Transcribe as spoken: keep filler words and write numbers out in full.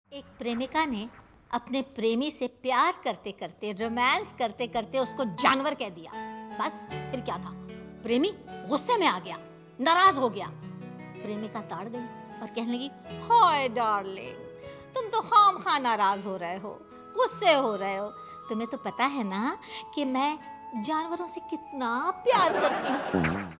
एक प्रेमिका ने अपने प्रेमी से प्यार करते करते रोमांस करते करते उसको जानवर कह दिया। बस फिर क्या था, प्रेमी गुस्से में आ गया, नाराज हो गया। प्रेमिका ताड़ गई और कहने लगी, हाय डार्लिंग, तुम तो खाम खा नाराज हो रहे हो, गुस्से हो रहे हो। तुम्हें तो पता है ना कि मैं जानवरों से कितना प्यार करती हूँ।